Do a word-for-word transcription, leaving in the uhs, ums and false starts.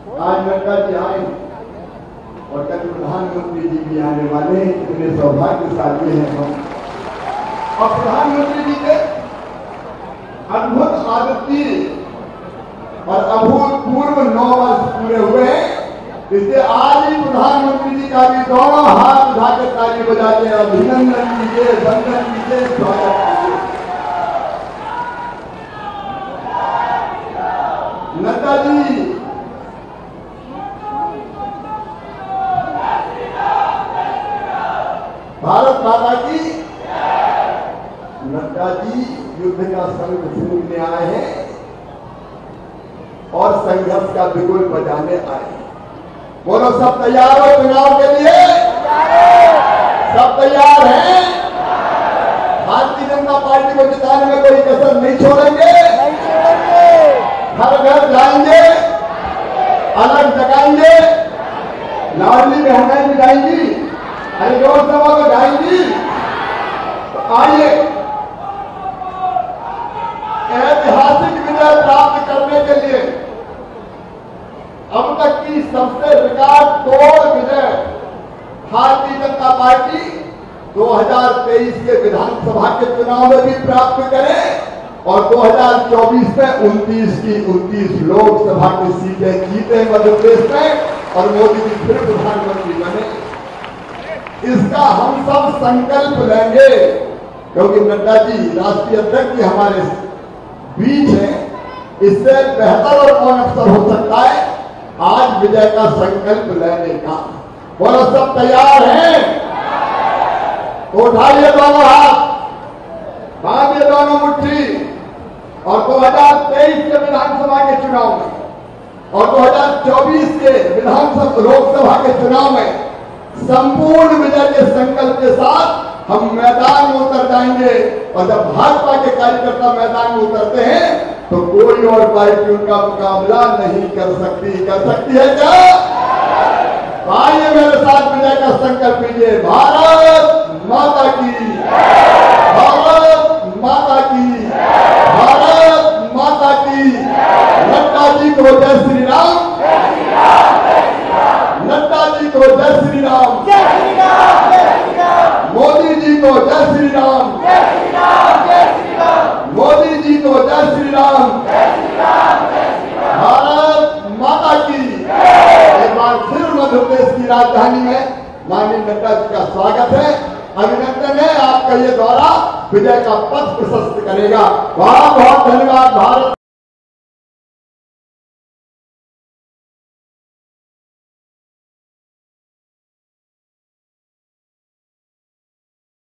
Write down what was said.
आज नड्डा जी आए और कल प्रधानमंत्री जी भी आने वाले हैं। कितने सौभाग्यशाली हैं हम। और प्रधानमंत्री जी के अद्भुत आदती और अभूतपूर्व नौ वर्ष पूरे हुए हैं, इसलिए आज ही प्रधानमंत्री जी का भी दोनों हाथ उठाकर ताली बजा के अभिनंदन कीजिए, वंदन कीजिए, स्वागत कीजिए। नड्डा जी भारत माता की। नड्डा जी युद्ध का संग फूंकने आए हैं और संघर्ष का बिगुल बजाने आए हैं। बोलो, सब तैयार हो चुनाव के लिए? सब तैयार हैं? भारतीय जनता पार्टी को जिताने में कोई कसर नहीं छोड़ेंगे। हर घर जाएंगे, अलग जगाएंगे, लाडली बहनाएं भी जाएंगी, हरिजोर सभा को जाएंगी। तो आइए ऐतिहासिक विजय प्राप्त करने के लिए अब तक की सबसे रिकॉर्ड तोड़ विजय भारतीय जनता पार्टी दो हज़ार तेईस के विधानसभा के चुनाव में भी प्राप्त करे और दो हज़ार चौबीस में उनतीस की उनतीस लोकसभा की सीटें जीते मध्य प्रदेश में और मोदी जी फिर प्रधानमंत्री बने। इसका हम सब संकल्प लेंगे, क्योंकि नड्डा जी राष्ट्रीय अध्यक्ष हमारे बीच है। इससे बेहतर और कौन अवसर हो सकता है आज विजय का संकल्प लेने का। बोलो, सब तैयार हैं? तो उठाइए दोनों हाथ, बांधिए दोनों मुट्ठी और दो हज़ार तेईस के विधानसभा के चुनाव में और दो हज़ार चौबीस के विधानसभा लोकसभा के चुनाव में संपूर्ण विजय के संकल्प के साथ हम मैदान में उतर जाएंगे। और जब भाजपा के कार्यकर्ता मैदान में उतरते हैं तो कोई और पार्टी उनका मुकाबला नहीं कर सकती। कर सकती है क्या? आइए मेरे साथ विजय का संकल्प लीजिए। भारत माता की, भारत माता की, भारत माता की। नड्डा जी को जय श्री राम, नड्डा जी को जय श्री राम, मोदी जी को जय श्री राम, मोदी जी को जय श्री राम, भारत माता की। एक बार फिर मध्य प्रदेश की राजधानी में माननीय नड्डा जी का स्वागत है, अभिनंदन है। आपका ये दौरा विजय का पथ प्रशस्त करेगा। बहुत बहुत धन्यवाद। भारत